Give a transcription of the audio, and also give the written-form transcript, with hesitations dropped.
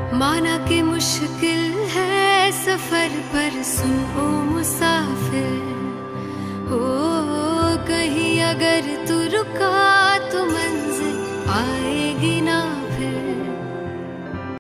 माना कि मुश्किल है सफर पर सुन ओ मुसाफिर, हो कहीं अगर तू रुका तो मन